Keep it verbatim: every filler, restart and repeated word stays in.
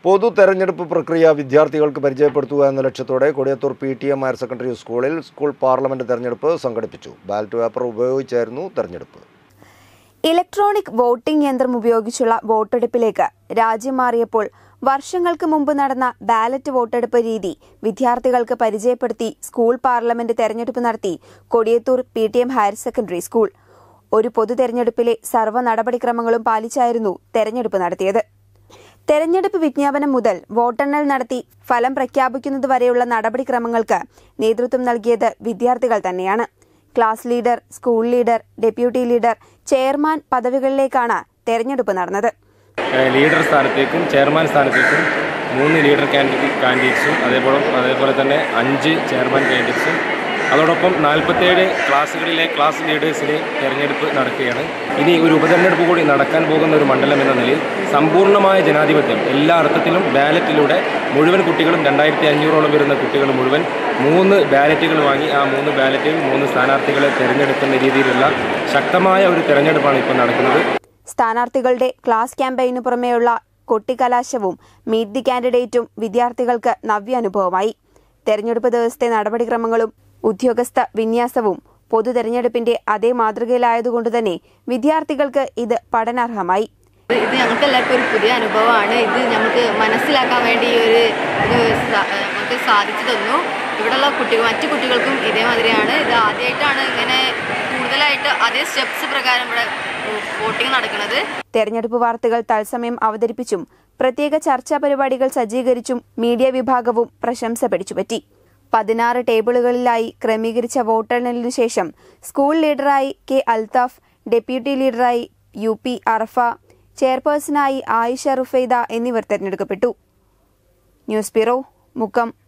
പൊതു തെരഞ്ഞെടുപ്പ് പ്രക്രിയ വിദ്യാർത്ഥികൾക്ക് പരിചയപ്പെടുത്തുക എന്ന ലക്ഷ്യത്തോടെ Kodiyathur P T M higher secondary സ്കൂളിൽ സ്കൂൾ പാർലമെന്റ് തെരഞ്ഞെടുപ്പ് സംഘടിപ്പിച്ചു. ബാലറ്റ് പേപ്പർ ഉപയോഗിച്ചായിരുന്നു തെരഞ്ഞെടുപ്പ്. ഇലക്ട്രോണിക് വോട്ടിംഗ് യന്ത്രം ഉപയോഗിച്ചുള്ള വോട്ടെടുപ്പിലേക്ക് രാജ്യം മാറിയപ്പോൾ വർഷങ്ങൾക്ക് മുമ്പ് നടന്ന ബാലറ്റ് വോട്ടെടുപ്പ് രീതി വിദ്യാർത്ഥികൾക്ക് പരിചയപ്പെടുത്തി സ്കൂൾ പാർലമെന്റ് തെരഞ്ഞെടുപ്പ് നടത്തി Kodiyathur P T M higher secondary school. ഒരു പൊതു തെരഞ്ഞെടുപ്പിലെ സർവ്വ നടപടിക്രമങ്ങളും പാലിച്ചായിരുന്നു തെരഞ്ഞെടുപ്പ് നടത്തിയത്. തെരഞ്ഞെടുപ്പ് വിജ്ഞാപനം മുതൽ വോട്ടെണ്ണൽ നടത്തി ഫലം പ്രഖ്യാപിക്കുന്നതുവരെയുള്ള നടപടിക്രമങ്ങൾക്ക് നേതൃത്വം നൽകിയത് വിദ്യാർത്ഥികൾ തന്നെയാണ്. Class leader, school leader, deputy leader, chairman പദവികളിലേക്കാണ് തെരഞ്ഞെടുപ്പ് നടന്നത്. ലീഡർ സ്ഥാനത്തേക്കും ചെയർമാൻ സ്ഥാനത്തേക്കും മൂന്ന് ലീഡർ കാൻഡിഡേറ്റ്സും അതേപോലെ അതേപോലെ തന്നെ അഞ്ച് ചെയർമാൻ കാൻഡിഡേറ്റ്സും അതോടൊപ്പം നാൽപ്പത്തേഴ് ക്ലാസ്സുകളിലെ ക്ലാസ് ലീഡേഴ്സിനെ തെരഞ്ഞെടുപ്പ് നടക്കുകയാണ്. ഇനി ഒരു ഉപതെരഞ്ഞെടുപ്പ് കൂടി നടക്കാൻ പോകുന്ന ഒരു മണ്ഡലം എന്ന നിലയിൽ സമ്പൂർണ്ണമായ ജനാധിപത്യം എല്ലാ അർത്ഥത്തിലും ബാലറ്റിലൂടെ മുഴുവൻ കുട്ടികളും രണ്ടായിരത്തി അഞ്ഞൂറോളം വരുന്ന കുട്ടികൾ മുഴുവൻ മൂന്ന് ബാലറ്റുകൾ വാങ്ങി ആ മൂന്ന് ബാലറ്റിൽ മൂന്ന് സ്ഥാനാർത്ഥികളെ തിരഞ്ഞെടുക്കുന്ന രീതിയിലുള്ള ശക്തമായ ഒരു തെരഞ്ഞെടുപ്പാണ് ഇപ്പോൾ നടക്കുന്നത്. സ്ഥാനാർത്ഥികളുടെ ക്ലാസ് ക്യാമ്പയിനു പുറമെയുള്ള കൊട്ടിക്കലാശവും മീറ്റ് ദി കാൻഡിഡേറ്റും വിദ്യാർത്ഥികൾക്ക് നവ്യാനുഭവമായി. തെരഞ്ഞെടുപ്പ് ദിവസത്തെ നടപടിക്രമങ്ങളും ഉദ്യോഗസ്ഥ വിന്യാസവും പൊതു തെരഞ്ഞെടുപ്പിന്റെ അതേ മാതൃകയിലായതുകൊണ്ട് തന്നെ വിദ്യാർത്ഥികൾക്ക് ഇത് പഠനാർഹമായി. ഇത് ഞങ്ങൾക്ക് എല്ലാവർക്കും ഒരു പുതിയ അനുഭവമാണ്. ഇത് ഞങ്ങൾക്ക് മനസ്സിലാക്കാൻ വേണ്ടി ഒരു ഇത് നമുക്ക് സാധിച്ചു തന്നു. ഇവിടെയുള്ള കുട്ടികൾ മറ്റു കുട്ടികൾക്കും ഇതേമാതിരിയാണ്. ഇത് ആദ്യമായിട്ടാണ് ഇങ്ങനെ കൂടുതലായിട്ട് അതേ സ്റ്റെപ്സ് പ്രകാരം ഇവിടെ വോട്ടിംഗ് നടക്കുന്നത്. തെരഞ്ഞെടുപ്പ് വാർത്തകൾ തത്സമയം അവതരിപ്പിച്ചും പ്രത്യേക ചർച്ചാ പരിപാടികൾ സജ്ജീകരിച്ചും മീഡിയ വിഭാഗവും പ്രശംസ പിടിച്ചുപറ്റി. പതിനാറ് ടേബിളുകളിലായി ക്രമീകരിച്ച വോട്ടെണ്ണലിനു ശേഷം സ്കൂൾ ലീഡറായി കെ അൽത്താഫ്, ഡെപ്യൂട്ടി ലീഡറായി യു പി അറഫ, ചെയർപേഴ്സണായി ആയിഷ റുഫൈദ എന്നിവർ തെരഞ്ഞെടുക്കപ്പെട്ടു. News bureau, Mukkam.